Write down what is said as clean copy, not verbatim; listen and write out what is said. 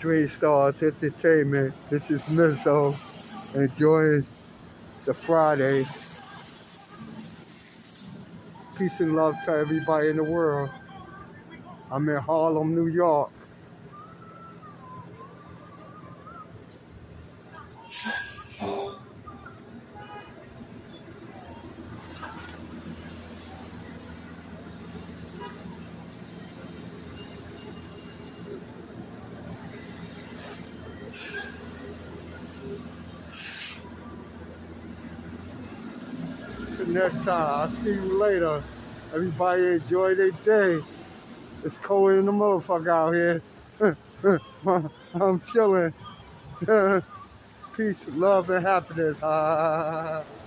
Dream Stars Entertainment. This is Mizzo enjoying the Friday. Peace and love to everybody in the world. I'm in Harlem, New York. Till next time, I'll see you later. Everybody enjoy their day. It's cold in the motherfucker out here. I'm chilling. Peace, love, and happiness.